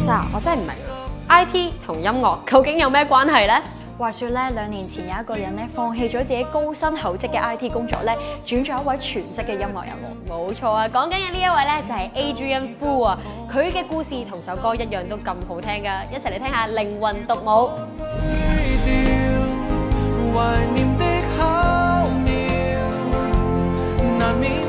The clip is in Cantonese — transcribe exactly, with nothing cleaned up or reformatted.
實我真係唔明 I T 同音樂究竟有咩關係呢？ 話說咧，兩年前有一個人咧放棄咗自己高薪厚職嘅 I T 工作咧，轉咗一位全職嘅音樂人喎。 冇錯啊，講緊嘅呢一位咧就係 Adrian Fu 啊，佢嘅故事同首歌一樣都咁好聽噶，一齊嚟聽下《靈魂獨舞》。 懷念的巧妙，難免